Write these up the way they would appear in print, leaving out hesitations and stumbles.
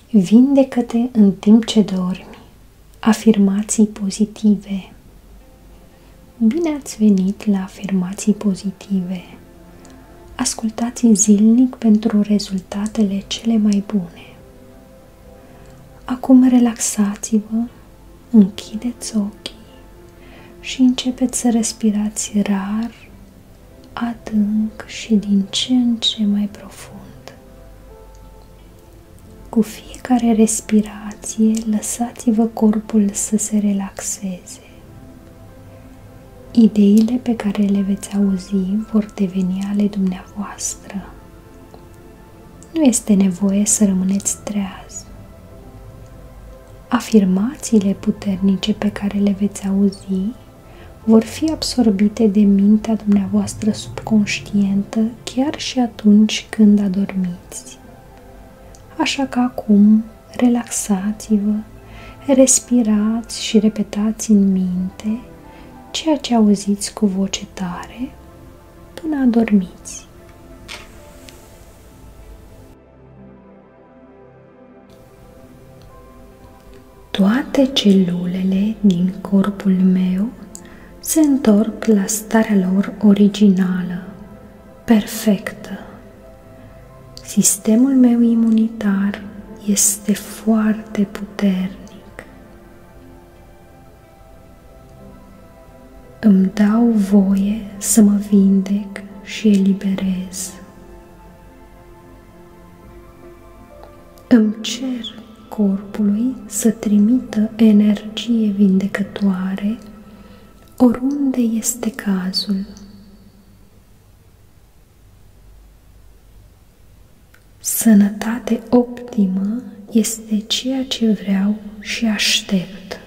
Vindecă-te în timp ce dormi. Afirmații pozitive. Bine ați venit la afirmații pozitive. Ascultați zilnic pentru rezultatele cele mai bune. Acum relaxați-vă, închideți ochii și începeți să respirați rar, adânc și din ce în ce mai profund. Cu fiecare respirație, lăsați-vă corpul să se relaxeze. Ideile pe care le veți auzi vor deveni ale dumneavoastră. Nu este nevoie să rămâneți treaz. Afirmațiile puternice pe care le veți auzi vor fi absorbite de mintea dumneavoastră subconștientă chiar și atunci când adormiți. Așa că acum relaxați-vă, respirați și repetați în minte ceea ce auziți cu voce tare până adormiți. Toate celulele din corpul meu se întorc la starea lor originală, perfectă. Sistemul meu imunitar este foarte puternic. Îmi dau voie să mă vindec și eliberez. Îmi cer corpului să trimită energie vindecătoare oriunde este cazul. Sănătate optimă este ceea ce vreau și aștept.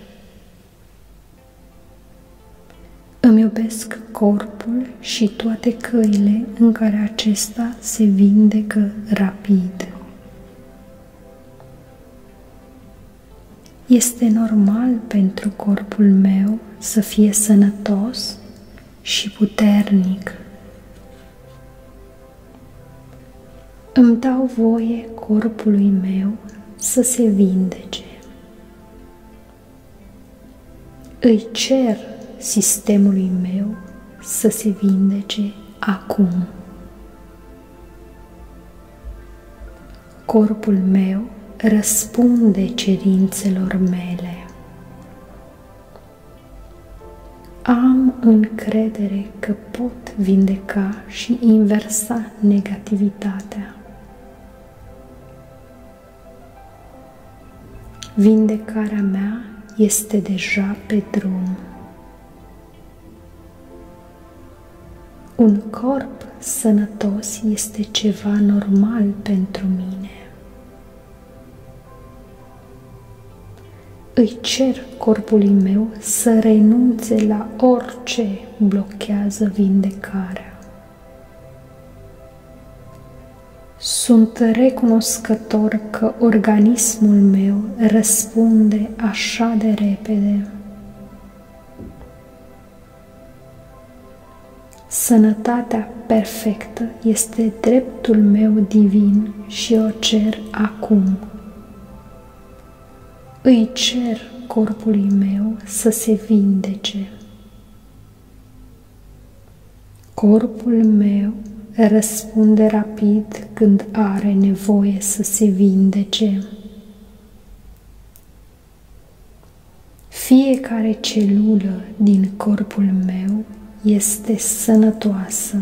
Îmi iubesc corpul și toate căile în care acesta se vindecă rapid. Este normal pentru corpul meu să fie sănătos și puternic. Îmi dau voie corpului meu să se vindece. Îi cer sistemului meu să se vindece acum. Corpul meu răspunde cerințelor mele. Am încredere că pot vindeca și inversa negativitatea. Vindecarea mea este deja pe drum. Un corp sănătos este ceva normal pentru mine. Îi cer corpului meu să renunțe la orice blochează vindecarea. Sunt recunoscător că organismul meu răspunde așa de repede. Sănătatea perfectă este dreptul meu divin și o cer acum. Îi cer corpului meu să se vindece. Corpul meu răspunde rapid când are nevoie să se vindece. Fiecare celulă din corpul meu este sănătoasă.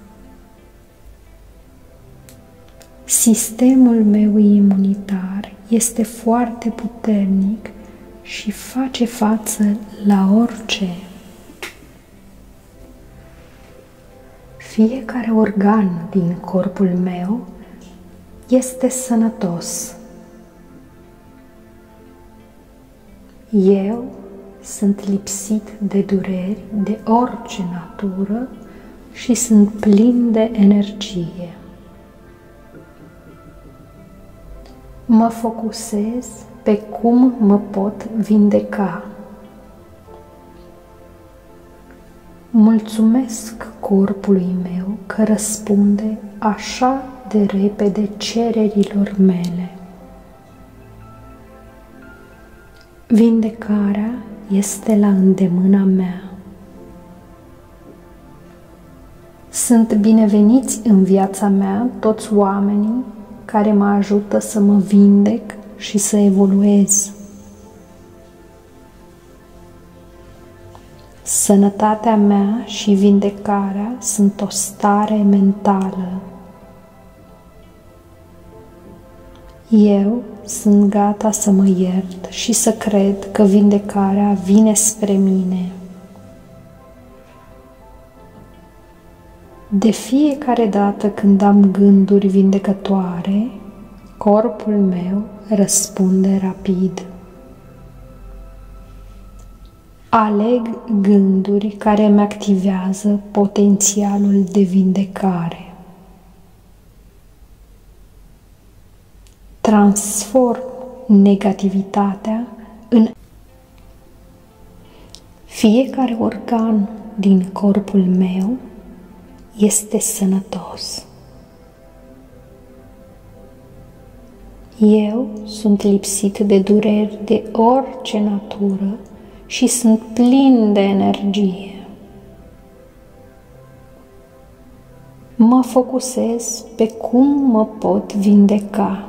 Sistemul meu imunitar este foarte puternic și face față la orice. Fiecare organ din corpul meu este sănătos. Eu sunt lipsit de dureri de orice natură și sunt plin de energie. Mă focusez pe cum mă pot vindeca. Mulțumesc corpului meu că răspunde așa de repede cererilor mele. Vindecarea este la îndemâna mea. Sunt bineveniți în viața mea toți oamenii care mă ajută să mă vindec și să evoluez. Sănătatea mea și vindecarea sunt o stare mentală. Eu sunt gata să mă iert și să cred că vindecarea vine spre mine. De fiecare dată când am gânduri vindecătoare, corpul meu răspunde rapid. Aleg gânduri care îmi activează potențialul de vindecare. Transform negativitatea în fiecare organ din corpul meu este sănătos. Eu sunt lipsit de dureri de orice natură și sunt plin de energie. Mă focusez pe cum mă pot vindeca.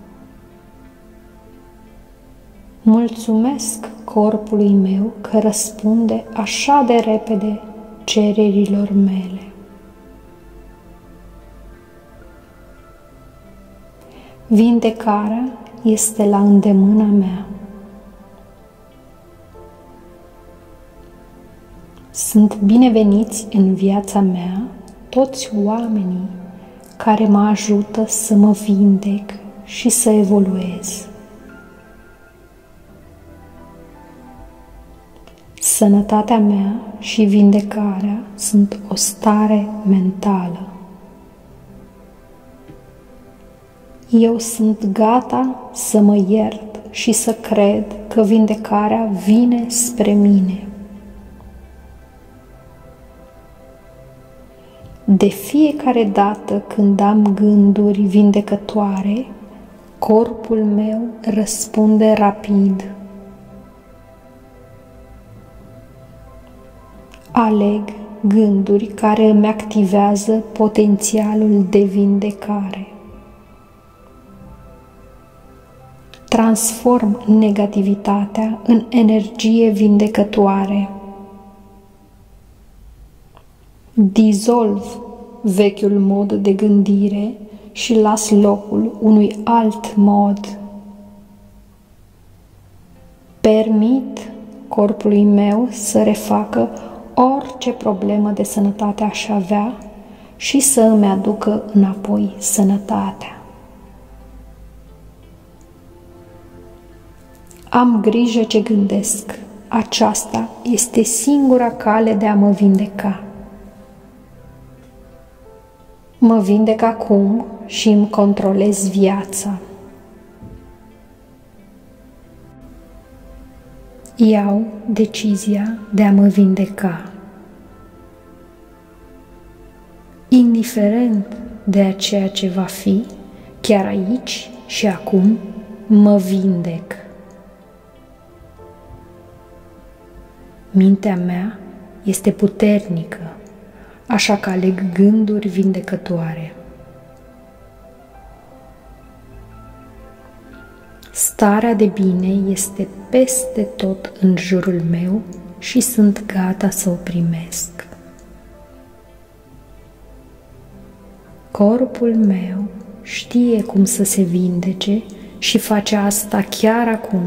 Mulțumesc corpului meu că răspunde așa de repede cererilor mele. Vindecarea este la îndemâna mea. Sunt bineveniți în viața mea toți oamenii care mă ajută să mă vindec și să evoluez. Sănătatea mea și vindecarea sunt o stare mentală. Eu sunt gata să mă iert și să cred că vindecarea vine spre mine. De fiecare dată când am gânduri vindecătoare, corpul meu răspunde rapid. Aleg gânduri care îmi activează potențialul de vindecare. Transform negativitatea în energie vindecătoare. Dizolv vechiul mod de gândire și las locul unui alt mod. Permit corpului meu să refacă orice problemă de sănătate aș avea și să îmi aducă înapoi sănătatea. Am grijă ce gândesc. Aceasta este singura cale de a mă vindeca. Mă vindec acum și îmi controlez viața. Iau decizia de a mă vindeca. Indiferent de ceea ce va fi, chiar aici și acum, mă vindec. Mintea mea este puternică, așa că aleg gânduri vindecătoare. Starea de bine este peste tot în jurul meu și sunt gata să o primesc. Corpul meu știe cum să se vindece și face asta chiar acum.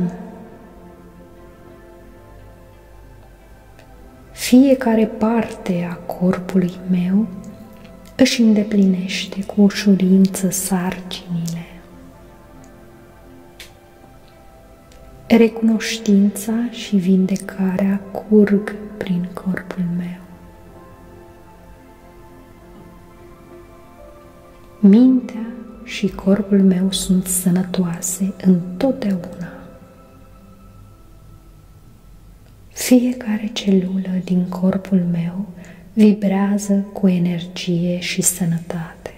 Fiecare parte a corpului meu își îndeplinește cu ușurință sarcinile. Recunoștința și vindecarea curg prin corpul meu. Mintea și corpul meu sunt sănătoase întotdeauna. Fiecare celulă din corpul meu vibrează cu energie și sănătate.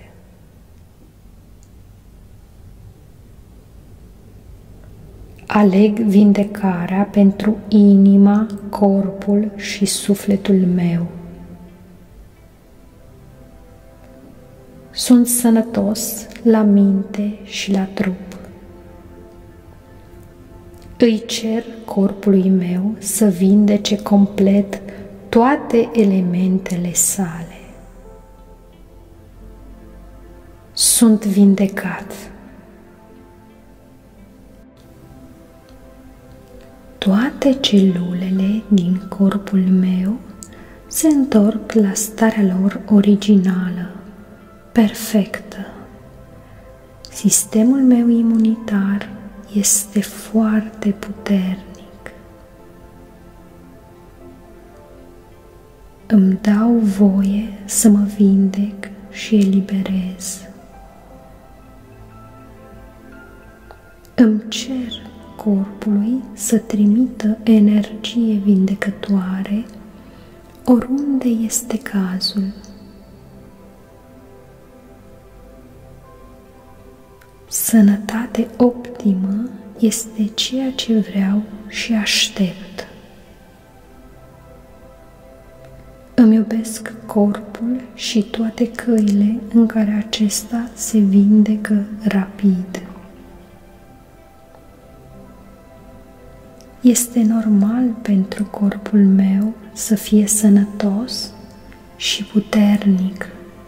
Aleg vindecarea pentru inima, corpul și sufletul meu. Sunt sănătos la minte și la trup. Îi cer corpului meu să vindece complet toate elementele sale. Sunt vindecat. Toate celulele din corpul meu se întorc la starea lor originală, perfectă. Sistemul meu imunitar este foarte puternic. Îmi dau voie să mă vindec și eliberez. Îmi cer corpului să trimită energie vindecătoare oriunde este cazul. Sănătate optimă este ceea ce vreau și aștept. Îmi iubesc corpul și toate căile în care acesta se vindecă rapid. Este normal pentru corpul meu să fie sănătos și puternic.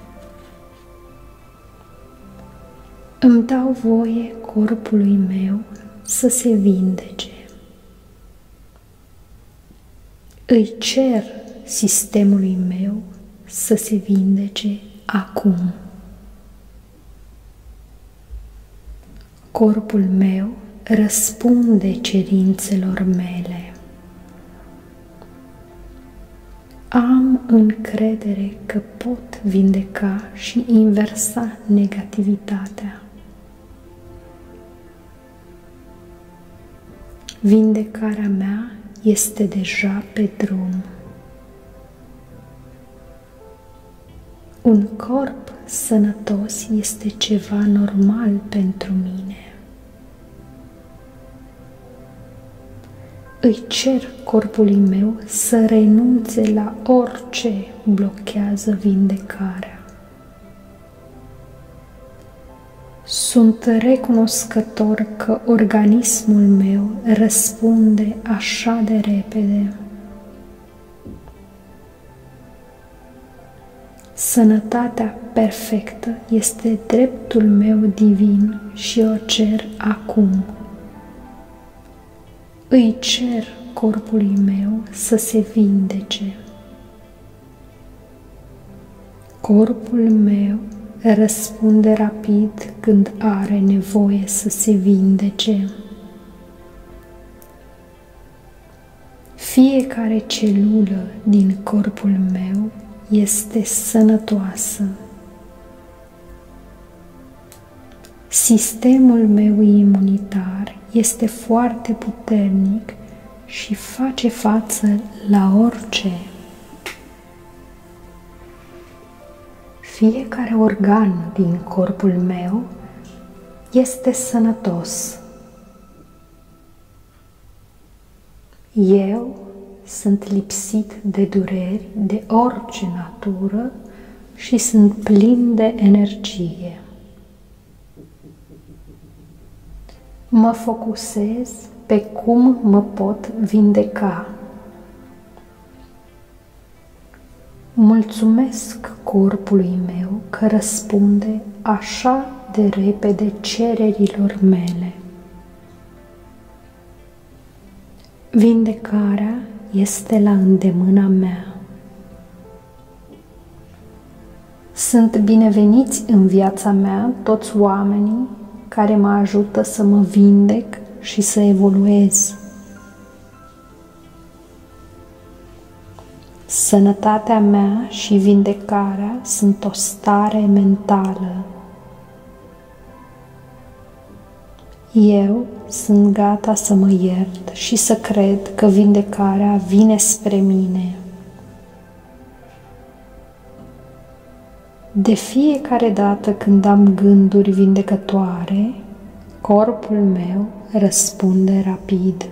Îmi dau voie corpului meu să se vindece. Îi cer sistemului meu să se vindece acum. Corpul meu răspunde cerințelor mele. Am încredere că pot vindeca și inversa negativitatea. Vindecarea mea este deja pe drum. Un corp sănătos este ceva normal pentru mine. Îi cer corpului meu să renunțe la orice blochează vindecarea. Sunt recunoscător că organismul meu răspunde așa de repede. Sănătatea perfectă este dreptul meu divin și o cer acum. Îi cer corpului meu să se vindece. Corpul meu răspunde rapid când are nevoie să se vindece. Fiecare celulă din corpul meu este sănătoasă. Sistemul meu imunitar este foarte puternic și face față la orice. Fiecare organ din corpul meu este sănătos. Eu sunt lipsit de dureri de orice natură și sunt plin de energie. Mă focusez pe cum mă pot vindeca. Mulțumesc corpului meu că răspunde așa de repede cererilor mele. Vindecarea este la îndemâna mea. Sunt bineveniți în viața mea toți oamenii care mă ajută să mă vindec și să evoluez. Sănătatea mea și vindecarea sunt o stare mentală. Eu sunt gata să mă iert și să cred că vindecarea vine spre mine. De fiecare dată când am gânduri vindecătoare, Corpul meu răspunde rapid.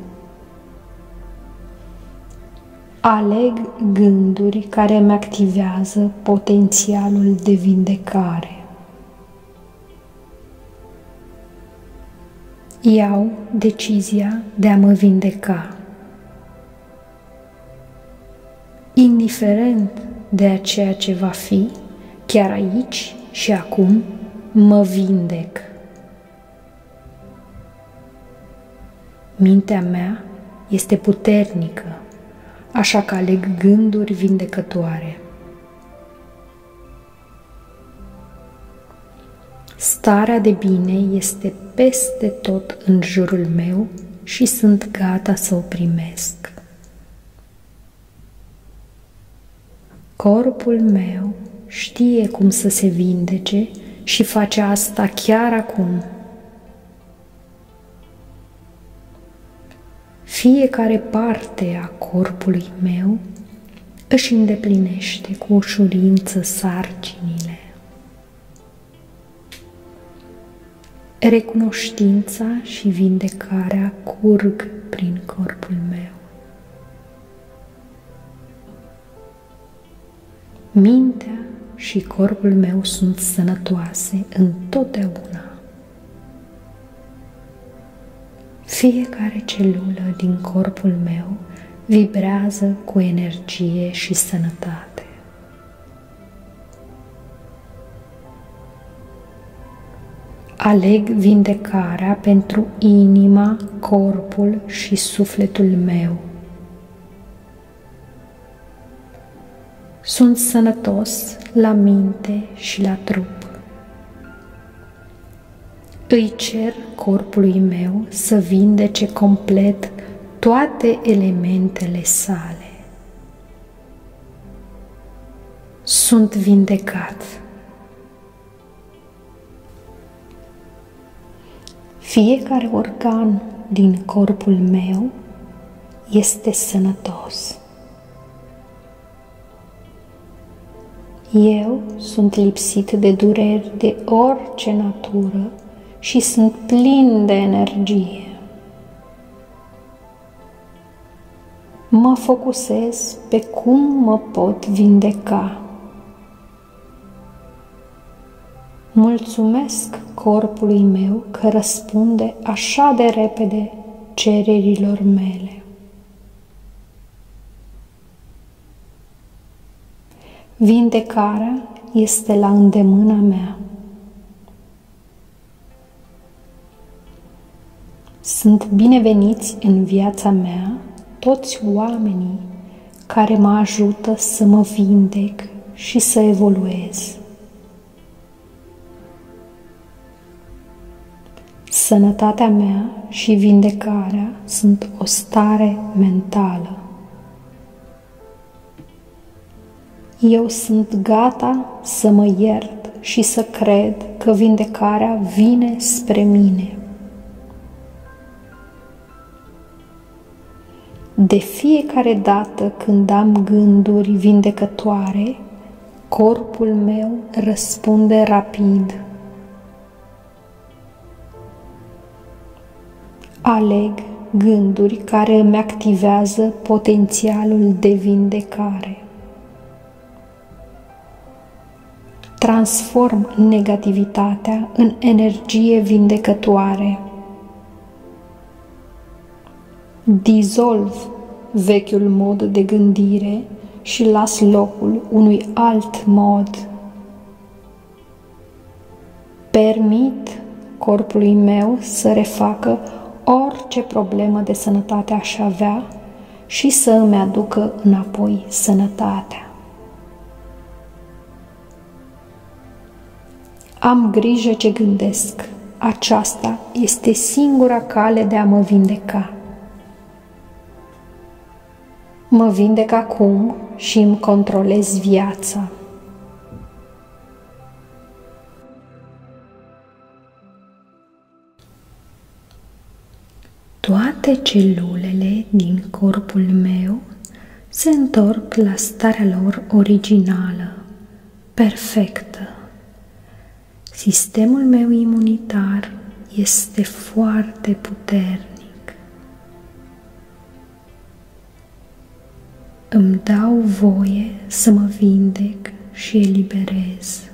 Aleg gânduri care îmi activează potențialul de vindecare. Iau decizia de a mă vindeca. Indiferent de ceea ce va fi, chiar aici și acum, mă vindec. Mintea mea este puternică, așa că aleg gânduri vindecătoare. Starea de bine este peste tot în jurul meu și sunt gata să o primesc. Corpul meu știe cum să se vindece și face asta chiar acum. Fiecare parte a corpului meu își îndeplinește cu ușurință sarcinile. Recunoștința și vindecarea curg prin corpul meu. Mintea și corpul meu sunt sănătoase întotdeauna. Fiecare celulă din corpul meu vibrează cu energie și sănătate. Aleg vindecarea pentru inima, corpul și sufletul meu. Sunt sănătos la minte și la trup. Îi cer corpului meu să vindece complet toate elementele sale. Sunt vindecat. Fiecare organ din corpul meu este sănătos. Eu sunt lipsit de dureri de orice natură și sunt plin de energie. Mă focusez pe cum mă pot vindeca. Mulțumesc corpului meu că răspunde așa de repede cererilor mele. Vindecarea este la îndemâna mea. Sunt bineveniți în viața mea toți oamenii care mă ajută să mă vindec și să evoluez. Sănătatea mea și vindecarea sunt o stare mentală. Eu sunt gata să mă iert și să cred că vindecarea vine spre mine. De fiecare dată când am gânduri vindecătoare, corpul meu răspunde rapid. Aleg gânduri care îmi activează potențialul de vindecare. Transform negativitatea în energie vindecătoare. Dizolv vechiul mod de gândire și las locul unui alt mod. Permit corpului meu să refacă orice problemă de sănătate aș avea și să îmi aducă înapoi sănătatea. Am grijă ce gândesc. Aceasta este singura cale de a mă vindeca. Mă vindec acum și îmi controlez viața. Toate celulele din corpul meu se întorc la starea lor originală, perfectă. Sistemul meu imunitar este foarte puternic. Îmi dau voie să mă vindec și eliberez.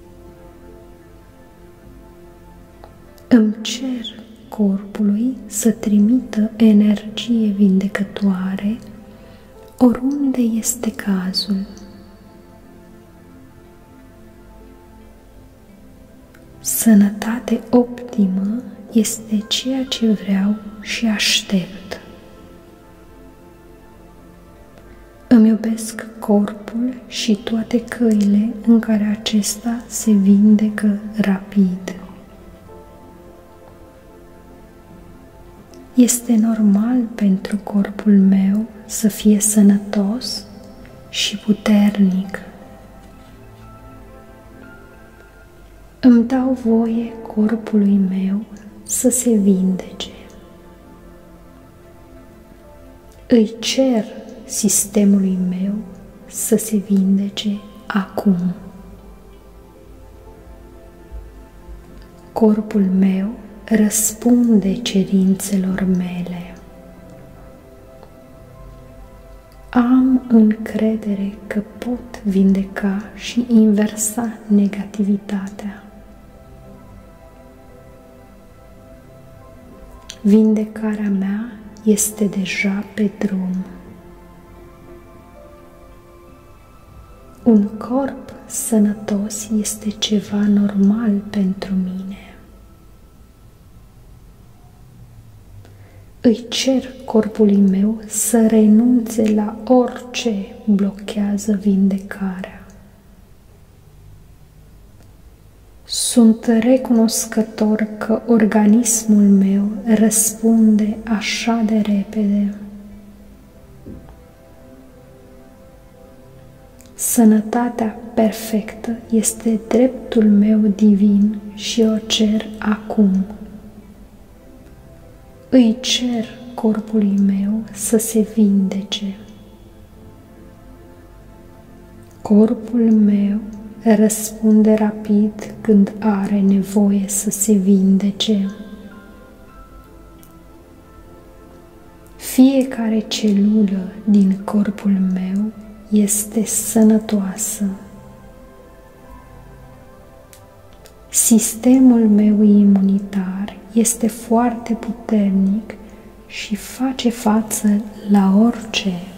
Îmi cer corpului să trimită energie vindecătoare oriunde este cazul. Sănătate optimă este ceea ce vreau și aștept. Îmi iubesc corpul și toate căile în care acesta se vindecă rapid. Este normal pentru corpul meu să fie sănătos și puternic. Îmi dau voie corpului meu să se vindece. Îi cer sistemului meu să se vindece acum. Corpul meu răspunde cerințelor mele. Am încredere că pot vindeca și inversa negativitatea. Vindecarea mea este deja pe drum. Un corp sănătos este ceva normal pentru mine. Îi cer corpului meu să renunțe la orice blochează vindecarea. Sunt recunoscător că organismul meu răspunde așa de repede. Sănătatea perfectă este dreptul meu divin și o cer acum. Îi cer corpului meu să se vindece. Corpul meu răspunde rapid când are nevoie să se vindece. Fiecare celulă din corpul meu este sănătoasă. Sistemul meu imunitar este foarte puternic și face față la orice.